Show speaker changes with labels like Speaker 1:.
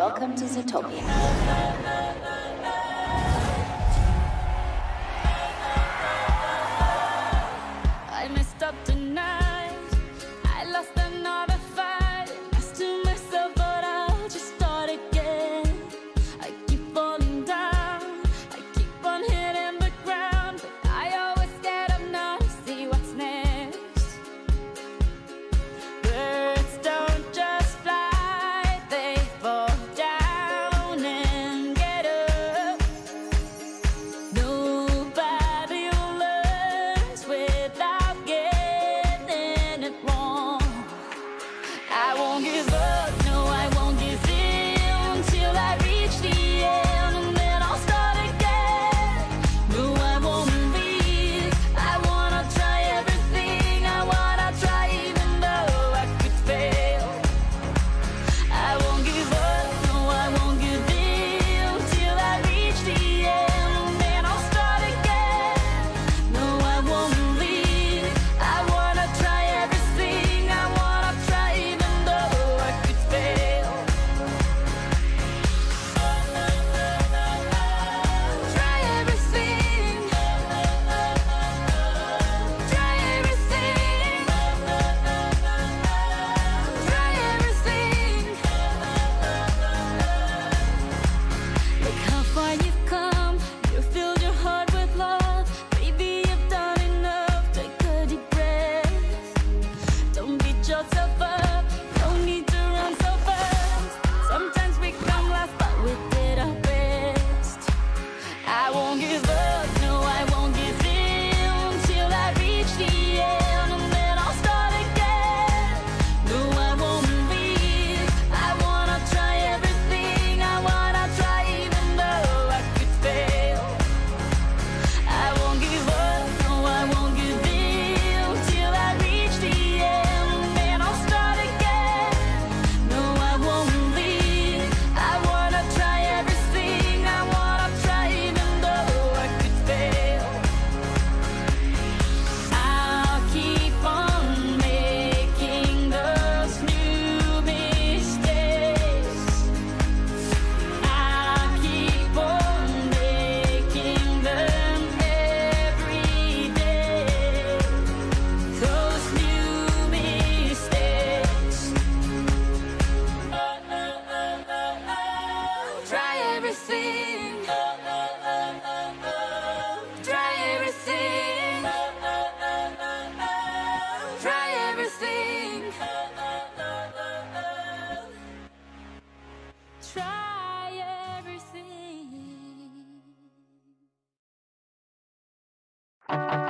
Speaker 1: Welcome to Zootopia.
Speaker 2: I messed up tonight. I lost another fight. Lost to myself, but I'll just start again. I keep falling down. I keep on hitting the ground, but I always get up now to see what's next. Birds don't just fly, they fall down and get up. Nobody learns without getting it wrong. I won't give up, no, I won't give in till I reach the end, and then I'll start again. No, I won't leave. I wanna try everything. I wanna try even though I could fail. I won't give up, no, I won't give in till I reach the end, and then I'll start again. No, I won't leave. I wanna try everything. I wanna try even though I could fail. Try everything. Try everything. Try everything. Look how far you've come. You filled your heart with love. Baby, you've done enough. Take a deep breath. Don't beat yourself up. Don't need to run so fast. Sometimes we come last, but we did our best. I won't give up, no, I won't give in till I reach the end, and then I'll start again. No, I won't leave. I wanna try everything. I wanna try even though I could fail. I won't give up, no, I won't give in till I reach the end, and then I'll start again. No, I won't leave. I wanna try everything. I wanna try even though I could fail. I'll keep on making those new mistakes. I'll keep on making them every day. Those new mistakes. Try everything. Try everything. Try everything. Try everything.